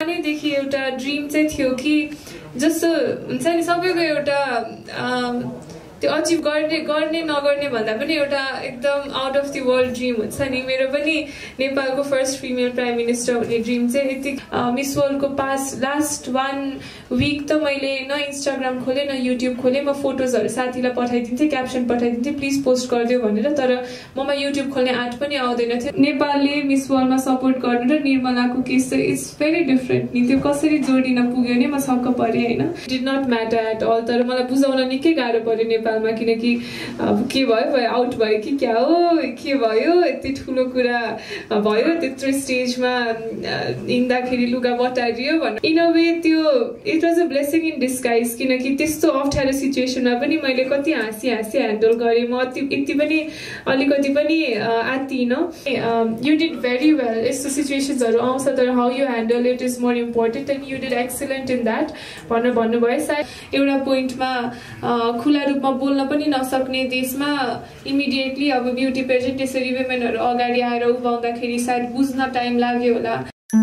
देखि एउटा ड्रिम चाहिँ थियो कि जस्तो हुन्छ नि सबैको एउटा त्यो अचिभ गर्ने नगर्ने भन्दा पनि एउटा एकदम out of the world dream हुन्छ नि। मेरो पनि नेपालको फर्स्ट फिमेल प्राइम मिनिस्टर हुने ड्रिम चाहिँ यति मिस वर्ल्डको लास्ट 1 विक त मैले न इन्स्टाग्राम खोलेँ न युट्युब खोलेँ। म फोटोजहरू साथीलाई पठाइदिन्थेँ, क्याप्सन पठाइदिन्थेँ प्लिज पोस्ट गरिदियो भनेर, तर ममा युट्युब खोल्ने आँट पनि आउँदैन थियो। नेपालले मिस वर्ल्डमा सपोर्ट गर्नु र निर्मलाको केस चाहिँ इट्स भेरी डिफरेन्ट नि। त्यो कसरी जोडिन पुग्यो नि म छक्क परेँ होइन। Did not matter at all, तर मलाई बुझाउन निकै गाह्रो पऱ्यो नेपालमा, किनकि अब के भयो आउट भयो कि क्या हो के भयो यति ठुलो कुरा भयो त्यत्रो स्टेजमा हिँड्दाखेरि लुगा बटारियो भन्नु। इन अ वे त्यो it was a blessing in disguise, किनकि त्यस्तो अप्ठ्यारो सिचुएसनमा पनि मैले कति हाँसी ह्यान्डल गरेँ। म यति पनि अलिकति पनि आत्तिन। You did very well. यस्तो सिचुएसन्सहरू आउँछ तर how you handle it is more important and you did excellent in that भनेर भन्नुभयो। सायद एउटा पोइन्टमा खुला रूपमा बोल्न पनि नसक्ने देशमा इमिडिएटली अब ब्युटी पेजेन्ट त्यसरी वुमेनहरू अगाडि आएर उभाउँदाखेरि सायद बुझ्न टाइम लाग्यो होला।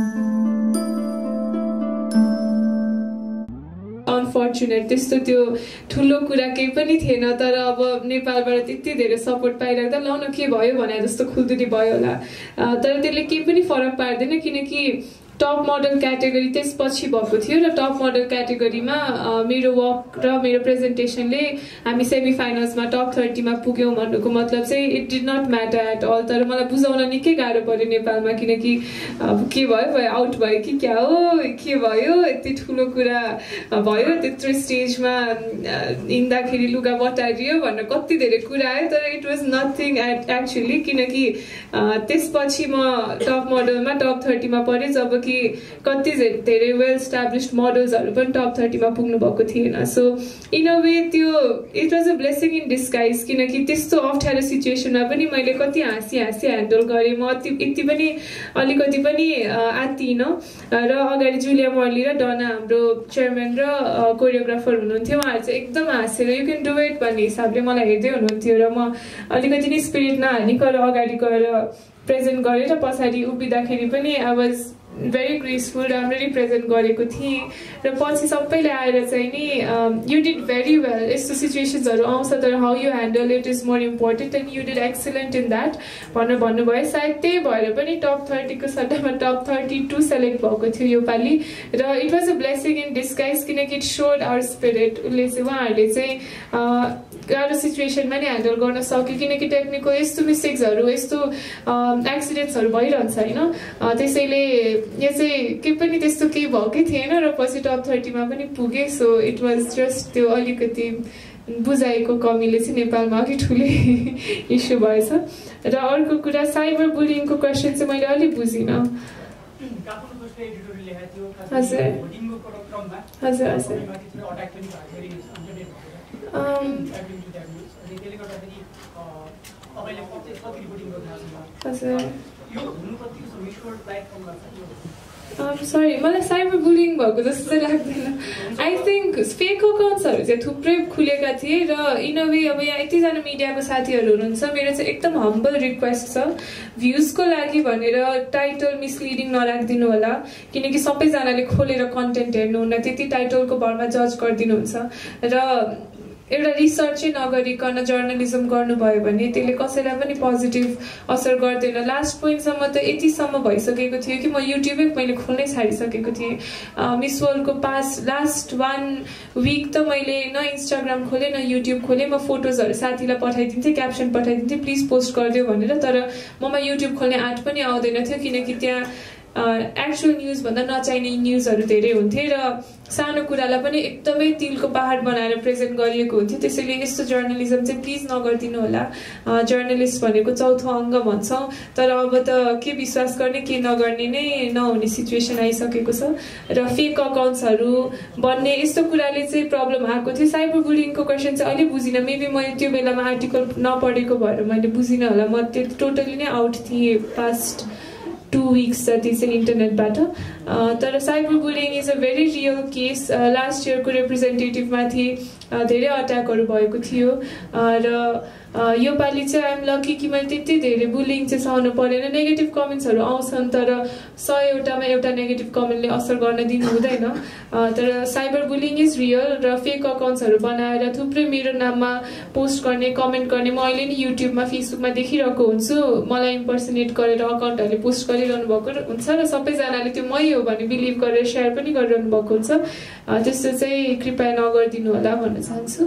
अनफर्चुनेट त्यस्तो त्यो ठुलो कुरा केही पनि थिएन, तर अब नेपालबाट त्यति धेरै सपोर्ट पाइराख्दा ल न के भयो भने जस्तो खुल्दुली भयो होला। तर त्यसले केही पनि फरक पार्दैन, किनकि टप मोडल क्याटेगोरी त्यसपछि भएको थियो र टप मोडल क्याटेगोरीमा मेरो वर्क र मेरो प्रेजेन्टेसनले हामी सेमी फाइनल्समा टप 30 मा पुग्यौँ भन्नुको मतलब चाहिँ it did not matter at all. तर मलाई बुझाउन निकै गाह्रो पऱ्यो नेपालमा, किनकि अब के भयो आउट भयो कि क्या हो के भयो यति ठुलो कुरा भयो त्यत्रो स्टेजमा हिँड्दाखेरि लुगा बटारियो भनेर कति धेरै कुरा आयो, तर इट वाज नथिङ एक्चुअली, किनकि त्यसपछि म टप मोडलमा टप 30 मा परेँ, जब कति धेरै वेल इस्टाब्लिस्ड मोडल्सहरू पनि टप 30 मा पुग्नु भएको थिएन। सो इन अ वे त्यो it was a blessing in disguise, किनकि त्यस्तो अप्ठ्यारो सिचुएसनमा पनि मैले कति हाँसी ह्यान्डल गरेँ। म यति पनि अलिकति पनि आत्तिन। र अगाडि जुलिया मर्ली र डना हाम्रो चेयरम्यान र कोरियोग्राफर हुनुहुन्थ्यो, उहाँहरू चाहिँ एकदम हाँसेर यु क्यान डु इट भन्ने हिसाबले मलाई हेर्दै हुनुहुन्थ्यो र म अलिकति नि स्पिरिट नहालिकन अगाडि गएर प्रेजेन्ट गरेँ र पछाडि उभिँदाखेरि पनि आई वाज भेरी ग्रेसफुल, राम्ररी प्रेजेन्ट गरेको थिएँ। र पछि सबैले आएर चाहिँ नि यु डिड भेरी वेल। यस्तो सिचुएसन्सहरू आउँछ तर how you handle it is more important and you did excellent in that भनेर भन्नुभयो। सायद त्यही भएर पनि टप 30 को सट्टामा टप 32 सेलेक्ट भएको थियो योपालि, र it was a blessing in disguise, किनकि इट सोड आवर स्पिरिट। उहाँहरूले चाहिँ गाह्रो सिचुएसनमा नि ह्यान्डल गर्न सक्यो, किनकि टेक्निकको यस्तो मिस्टेक्सहरू यस्तो एक्सिडेन्ट्सहरू भइरहन्छ होइन। त्यसैले यो चाहिँ केही पनि त्यस्तो केही भएकै थिएन र पछि टप 30 मा पनि पुगेँ। सो इट वाज जस्ट त्यो अलिकति बुझाएको कमीले चाहिँ नेपालमा अघि ठुलै इस्यु भएछ। र अर्को कुरा साइबर बुलिङको क्वेसन चाहिँ मैले अलिक बुझिनँ। हजुर हजुर हजुर सरी मलाई साइबर बुलिङ भएको जस्तो चाहिँ लाग्दैन। आई थिङ्क फेक अकाउन्ट्सहरू चाहिँ थुप्रै खुलेका थिए र इन अ वे अब यहाँ यतिजना मिडियाको साथीहरू हुनुहुन्छ, मेरो चाहिँ एकदम हम्बल रिक्वेस्ट छ भ्युजको लागि भनेर टाइटल मिसलिडिङ नराखिदिनु होला, किनकि सबैजनाले खोलेर कन्टेन्ट हेर्नुहुन्न, त्यति टाइटलको भरमा जज गरिदिनुहुन्छ र एउटा रिसर्चै नगरिकन जर्नलिजम गर्नुभयो भने त्यसले कसैलाई पनि पोजिटिभ असर गर्दैन। लास्ट पोइन्टसम्म त यतिसम्म भइसकेको थियो कि म युट्युबै मैले खोल्नै छाडिसकेको थिएँ। मिस वर्ल्डको लास्ट 1 विक त मैले न इन्स्टाग्राम खोलेँ न युट्युब खोलेँ। म फोटोजहरू साथीलाई पठाइदिन्थेँ, क्याप्सन पठाइदिन्थेँ प्लिज पोस्ट गरिदियो भनेर, तर ममा युट्युब खोल्ने आँट पनि आउँदैन थियो, किनकि त्यहाँ एक्चुअल न्युज भन्दा नचाहिने न्युजहरू धेरै हुन्थे र सानो कुरालाई पनि एकदमै तिलको पहाड बनाएर प्रेजेन्ट गरिएको हुन्थ्यो। त्यसैले यस्तो जर्नलिजम चाहिँ प्लिज नगरिदिनु होला। जर्नलिस्ट भनेको चौथो अङ्ग भन्छौँ, तर अब त के विश्वास गर्ने के नगर्ने नै नहुने सिचुएसन आइसकेको छ र फेक अकाउन्ट्सहरू बन्ने यस्तो कुराले चाहिँ प्रब्लम आएको थियो। साइबर बुलिङको क्वेसन चाहिँ अलिक बुझिनँ, मेबी मैले त्यो बेलामा आर्टिकल नपढेको भएर मैले बुझिनँ होला। म त्यो टोटली नै आउट थिएँ पास्ट 2 weeks जति चाहिँ इन्टरनेटबाट। तर cyber bullying is a very real case. Last इयरको रिप्रेजेन्टेटिभमा थिए धेरै अट्याकहरू भएको थियो र योपालि चाहिँ आइएम लकी कि मैले त्यति धेरै बुलिङ चाहिँ सहनु परेन नेगेटिभ कमेन्ट्सहरू आउँछन् तर 100 एउटा नेगेटिभ कमेन्टले असर गर्न दिनु हुँदैन तर साइबर बुलिङ इज रियल र फेक अकाउन्ट्सहरू बनाएर थुप्रै मेरो नाममा पोस्ट गर्ने कमेन्ट गर्ने म अहिले नि युट्युबमा फेसबुकमा देखिरहेको हुन्छु मलाई इम्पर्सनेट गरेर अकाउन्टहरूले पोस्ट गरिरहनु भएको हुन्छ र सबैजनाले त्यो मै हो भने बिलिभ गरेर सेयर पनि गरिरहनु भएको हुन्छ त्यस्तो चाहिँ कृपया नगरिदिनु होला भन्न चाहन्छु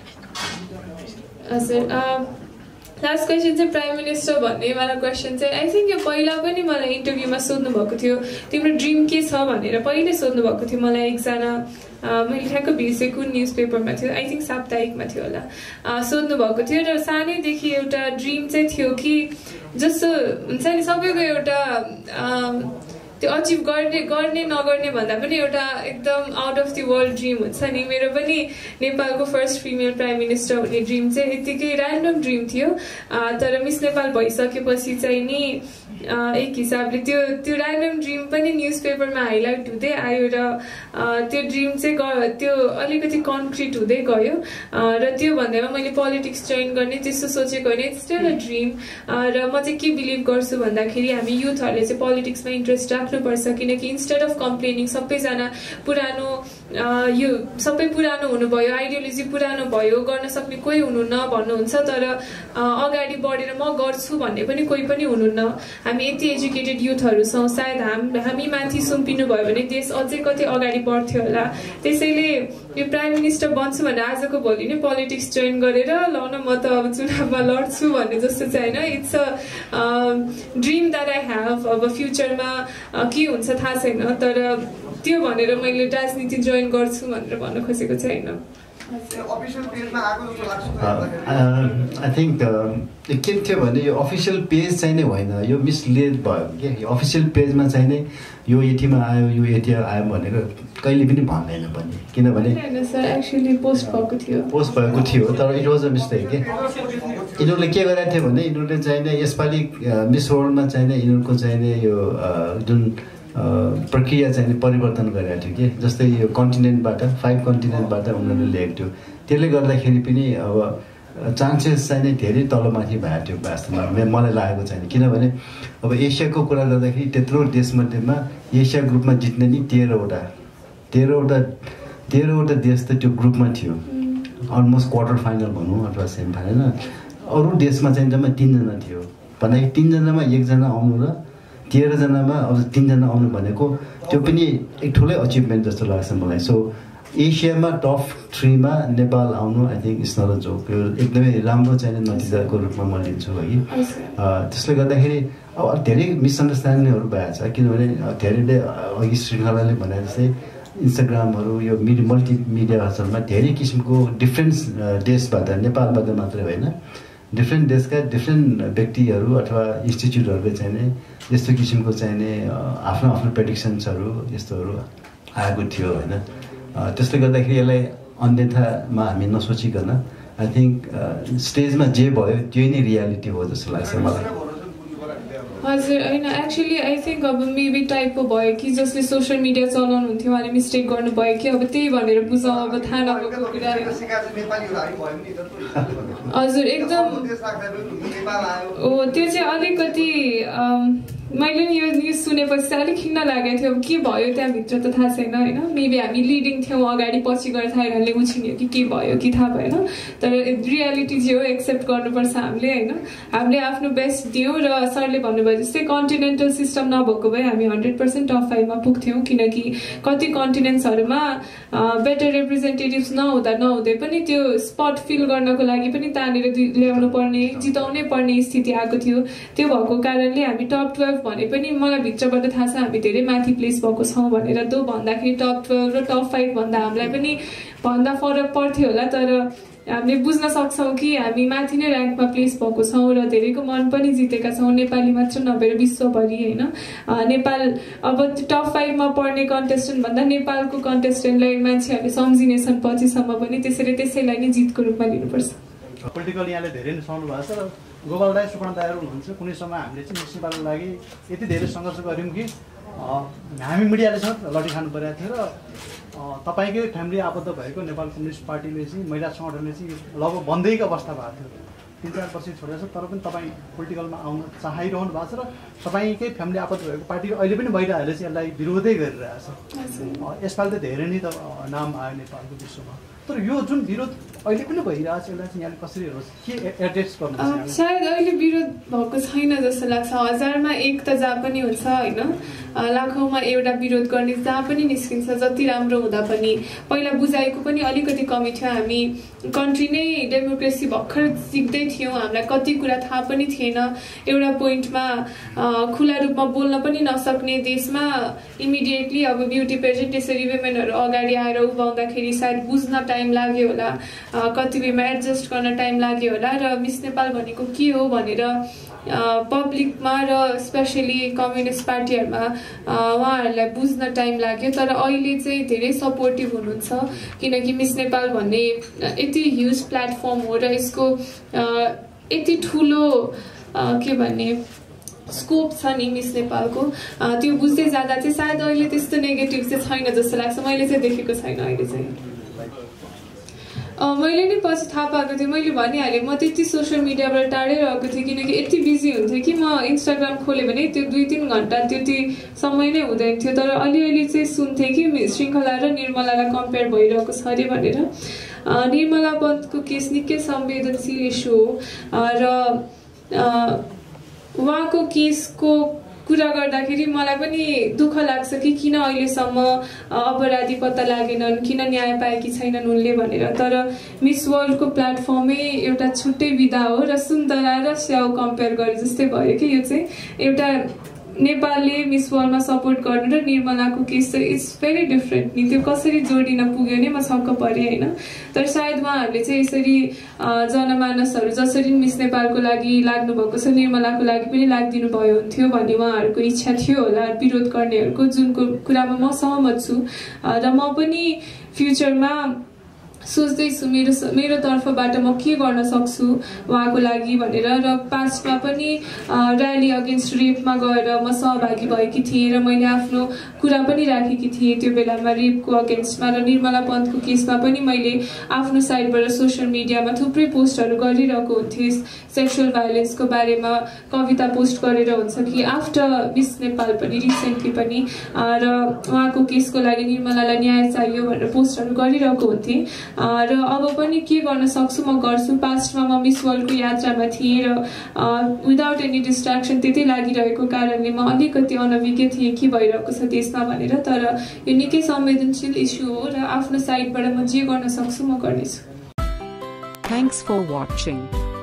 हजुर लास्ट क्वेसन चाहिँ प्राइम मिनिस्टर भन्ने वाला क्वेसन चाहिँ आई थिङ्क यो पहिला पनि मलाई इन्टरभ्यूमा सोध्नु भएको थियो तिम्रो ड्रिम के छ भनेर पहिल्यै सोध्नु भएको थियो मलाई एकजना मैले ठ्याक्क बिर्सेँ कुन न्युज पेपरमा थियो आई थिङ्क साप्ताहिकमा थियो होला सोध्नु भएको थियो र सानैदेखि एउटा ड्रिम चाहिँ थियो कि जस्तो हुन्छ नि सबैको एउटा त्यो अचिभ गर्ने नगर्ने भन्दा पनि एउटा एकदम out of the world dream हुन्छ नि मेरो पनि नेपालको फर्स्ट फिमेल प्राइम मिनिस्टर हुने ड्रिम चाहिँ यत्तिकै ऱ्यान्डम ड्रिम थियो तर मिस नेपाल भइसकेपछि चाहिँ नि एक हिसाबले त्यो ऱ्यान्डम ड्रिम पनि न्युज पेपरमा हाइलाइट हुँदै आयो र त्यो ड्रिम चाहिँ त्यो अलिकति कन्क्रिट हुँदै गयो र त्यो भन्दैमा मैले पोलिटिक्स जोइन गर्ने त्यस्तो सोचेको होइन इट्स स्टिल अ ड्रिम र म चाहिँ के बिलिभ गर्छु भन्दाखेरि हामी युथहरूले चाहिँ पोलिटिक्समा इन्ट्रेस्ट राख्नुपर्छ किनकि इन्स्टेड अफ कम्प्लेनिङ सबैजना पुरानो यो सबै पुरानो हुनुभयो आइडियोलोजी पुरानो भयो गर्न सक्ने कोही हुनुहुन्न भन्नुहुन्छ तर अगाडि बढेर म गर्छु भन्ने पनि कोही पनि हुनुहुन्न हामी यति एजुकेटेड युथहरू छौँ सायद हामी माथि सुम्पिनु भयो भने देश अझै कति अगाडि बढ्थ्यो होला त्यसैले यो प्राइम मिनिस्टर बन्छु भनेर आजको भोलि नै पोलिटिक्स जोइन गरेर ल न म त अब चुनावमा लड्छु भन्ने जस्तो चाहिँ होइन it's a dream that I have अब फ्युचरमा के हुन्छ थाहा छैन तर त्यो भनेर मैले राजनीति जोइन गर्छु भनेर भन्न खोजेको चाहिँ होइन आई थिङ्क के थियो भने यो अफिसियल पेज चाहिँ नै होइन यो मिसलिड भयो क्या यो अफिसियल पेजमा चाहिँ नै यो यतिमा आयो यो यति आयो भनेर कहिले पनि भन्दैन पनि किनभने पोस्ट भएको थियो तर इट वाज अ मिस्टेक के यिनीहरूले के गरेको थियो भने यिनीहरूले चाहिँ नै यसपालि मिस वर्ल्डमा चाहिँ नै यिनीहरूको चाहिँ नै यो जुन प्रक्रिया चाहिँ परिवर्तन गरेको थियो कि जस्तै यो कन्टिनेन्टबाट 5 कन्टिनेन्टबाट उनीहरूले ल्याएको थियो त्यसले गर्दाखेरि पनि अब चान्सेस चाहिँ नै धेरै तलमाथि भएको थियो वास्तवमा मलाई लागेको छैन किनभने अब एसियाको कुरा गर्दाखेरि त्यत्रो देशमध्येमा एसिया ग्रुपमा जित्ने नि 13वटा देश त त्यो ग्रुपमा थियो अलमोस्ट क्वार्टर फाइनल भनौँ अथवा सेमी फाइनल अरू देशमा चाहिँ जम्मा 3 जना थियो भन्दाखेरि 3 जनामा 1 जना आउनु र 13 जनामा अब 3 जना आउनु भनेको त्यो पनि एक ठुलै अचिभमेन्ट जस्तो लाग्छ मलाई सो एसियामा टप 3 मा नेपाल आउनु I think it's not a joke यो एकदमै राम्रो चाहिँ नतिजाको रूपमा म लिन्छु है त्यसले गर्दाखेरि अब धेरै मिसअन्डरस्ट्यान्डिङहरू भएको छ किनभने धेरैले अघि श्रृङ्खलाले भने जस्तै इन्स्टाग्रामहरू यो मल्टिमिडियाहरूमा धेरै किसिमको डिफ्रेन्ट देशबाट नेपालबाट मात्रै होइन डिफ्रेन्ट देशका डिफ्रेन्ट व्यक्तिहरू अथवा इन्स्टिच्युटहरूले चाहिँ नै यस्तो किसिमको चाहिँ नै आफ्नो आफ्नो प्रेडिक्सन्सहरू यस्तोहरू आएको थियो होइन त्यसले गर्दाखेरि यसलाई अन्यथामा हामी नसोचिकन आई थिङ्क स्टेजमा जे भयो त्यही नै रियालिटी हो जस्तो लाग्छ मलाई हजुर होइन एक्चुअली आई थिङ्क अब मेबी टाइपको भयो कि जसले सोसियल मिडिया चलाउनु हुन्थ्यो उहाँले मिस्टेक गर्नुभयो कि अब त्यही भनेर बुझाउँ अब थाहा नभएको कुरा हजुर एकदम हो त्यो चाहिँ अलिकति मैले नि यो न्युज सुनेपछि चाहिँ अलिक खिन्न लागेको थियो अब के भयो त्यहाँभित्र त थाहा छैन होइन मेबी हामी लिडिङ थियौँ अगाडि पछि गएर थाइरानले उछिन्यो कि के भयो कि थाहा भएन तर रियालिटी जे हो एक्सेप्ट गर्नुपर्छ हामीले होइन हामीले आफ्नो बेस्ट दियौँ र सरले भन्नुभयो जस्तै कन्टिनेन्टल सिस्टम नभएको भए हामी 100% टप 5 मा पुग्थ्यौँ किनकि कति कन्टिनेन्ट्सहरूमा बेटर रिप्रेजेन्टेटिभ्स नहुँदै पनि त्यो स्पट फिल गर्नको लागि पनि तानेर ल्याउनु पर्ने जिताउनै पर्ने स्थिति आएको थियो त्यो भएको कारणले हामी टप 12 भने पनि मलाई भित्रबाट थाहा छ हामी धेरै माथि प्लेस भएको छौँ भनेर त्यो भन्दाखेरि टप 12 र टप 5 भन्दा हामीलाई पनि भन्दा फरक पर्थ्यो होला तर हामीले बुझ्न सक्छौँ कि हामी माथि नै ऱ्याङ्कमा प्लेस भएको छौँ र धेरैको मन पनि जितेका छौँ नेपाली मात्र नभएर विश्वभरि होइन नेपाल अब टप 5 मा पढ्ने कन्टेस्टेन्ट भन्दा नेपालको कन्टेस्टेन्टलाई मान्छेहरूले सम्झिनेछन् पछिसम्म पनि त्यसैलाई नै जितको रूपमा लिनुपर्छ पोलिटिकल यहाँले धेरै नै सहनु भएको छ र गोपाल दाई सुपर्ण दाईहरू हुनुहुन्छ कुनै समय हामीले चाहिँ मिस नेपालको लागि यति धेरै सङ्घर्ष गऱ्यौँ कि हामी मिडियाले समेत लडी खानु परेको थियो र तपाईँकै फ्यामिली आबद्ध भएको नेपाल कम्युनिस्ट पार्टीले चाहिँ महिला सङ्गठनले चाहिँ लगभग बन्दैको अवस्था भएको थियो 3-4 वर्ष छोडेर छ, तर पनि तपाईँ पोलिटिकलमा आउन चाहिरहनु भएको छ र तपाईँकै फ्यामिली आपत भएको पार्टी अहिले पनि बाहिरहरूले चाहिँ यसलाई विरोधै गरिरहेछ। यसपालि त धेरै नै त नाम आयो नेपालको विश्वमा, तर यो जुन विरोध अहिले पनि भइरहेछ यसलाई चाहिँ यहाँले कसरी हेर्नुहोस्, के एड्रेस गर्नुहुन्छ? सायद अहिले विरोध भएको छैन जस्तो लाग्छ। 1000मा 1 त जहाँ पनि हुन्छ होइन, लाखौँमा एउटा विरोध गर्ने जहाँ पनि निस्किन्छ। जति राम्रो हुँदा पनि पहिला बुझाइको पनि अलिकति कमी थियो। हामी कन्ट्री नै डेमोक्रेसी भर्खर सिक्दै थियौँ, हामीलाई कति कुरा थाहा पनि थिएन। एउटा पोइन्टमा खुला रूपमा बोल्न पनि नसक्ने देशमा इमिडिएटली अब ब्युटी पेजेन्ट त्यसरी वुमेनहरू अगाडि आएर उभाउँदाखेरि सायद बुझ्न टाइम लाग्यो होला, कतिपयमा एडजस्ट गर्न टाइम लाग्यो होला। र मिस नेपाल भनेको के हो भनेर पब्लिकमा र स्पेसली कम्युनिस्ट पार्टीहरूमा उहाँहरूलाई बुझ्न टाइम लाग्यो। तर अहिले चाहिँ धेरै सपोर्टिभ हुनुहुन्छ, किनकि मिस नेपाल भन्ने यति ह्युज प्लेटफर्म हो र यसको यति ठुलो के भन्ने स्कोप छ नि मिस नेपालको, त्यो बुझ्दै जाँदा चाहिँ सायद अहिले त्यस्तो नेगेटिभ चाहिँ छैन जस्तो लाग्छ। मैले चाहिँ देखेको छैन अहिले चाहिँ। मैले नै पछि थाहा पाएको थिएँ, मैले भनिहालेँ म त्यति सोसियल मिडियाबाट टाढै रहेको थिएँ, किनकि यति बिजी हुन्थेँ कि म इन्स्टाग्राम खोलेँ भने त्यो 2-3 घन्टा त्यति समय नै हुँदैन थियो। तर अलिअलि चाहिँ सुन्थेँ कि श्रृङ्खला र निर्मलालाई कम्पेयर भइरहेको छ अरे भनेर। निर्मला पन्तको केस निकै संवेदनशील इस्यु हो र उहाँको केसको कुरा गर्दाखेरि मलाई पनि दुःख लाग्छ कि किन अहिलेसम्म अपराधी पत्ता लागेनन्, किन न्याय पाएकी छैनन् उनले भनेर। तर मिस वर्ल्डको प्लेटफर्मै एउटा छुट्टै विधा हो र सुन्दरा र स्याउ कम्पेयर गरे जस्तै भयो कि यो चाहिँ। एउटा नेपालले मिस वर्ल्डमा सपोर्ट गर्नु र निर्मलाको केस चाहिँ इट्स भेरी डिफ्रेन्ट नि, त्यो कसरी जोडिन पुग्यो नि म छक्क परेँ होइन। तर सायद उहाँहरूले चाहिँ यसरी जनमानसहरू जसरी मिस नेपालको लागि लाग्नु भएको छ निर्मलाको लागि पनि लाग्दिनु भयो हुन्थ्यो भन्ने उहाँहरूको इच्छा थियो होला विरोध गर्नेहरूको, जुनको कुरामा म सहमत छु। र म पनि फ्युचरमा सोच्दैछु मेरो तर्फबाट म के गर्न सक्छु उहाँको लागि भनेर। र पास्टमा पनि र्याली अगेन्स्ट रेपमा गएर म सहभागी भएकी थिएँ र मैले आफ्नो कुरा पनि राखेकी थिएँ त्यो बेलामा रेपको अगेन्स्टमा। र निर्मला पन्तको केसमा पनि मैले आफ्नो साइडबाट सोसियल मिडियामा थुप्रै पोस्टहरू गरिरहेको हुन्थेँ, सेक्सुअल भायोलेन्सको बारेमा कविता पोस्ट गरेर हुन्छ कि आफ्टर मिस नेपाल पनि रिसेन्टली पनि, र उहाँको केसको लागि निर्मलालाई न्याय चाहियो भनेर पोस्टहरू गरिरहेको हुन्थेँ। र अब पनि के गर्न सक्छु म गर्छु। पास्टमा म मिस वर्ल्डको यात्रामा थिएँ र विदाउट एनी डिस्ट्र्याक्सन त्यतै लागिरहेको कारणले म अलिकति अनभिज्ञ थिएँ के भइरहेको छ देशमा भनेर। तर यो निकै संवेदनशील इस्यु हो र आफ्नो साइडबाट म जे गर्न सक्छु म गर्नेछु। Thanks for watching.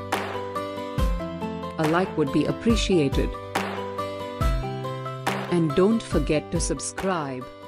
A like would be appreciated. And don't forget to subscribe.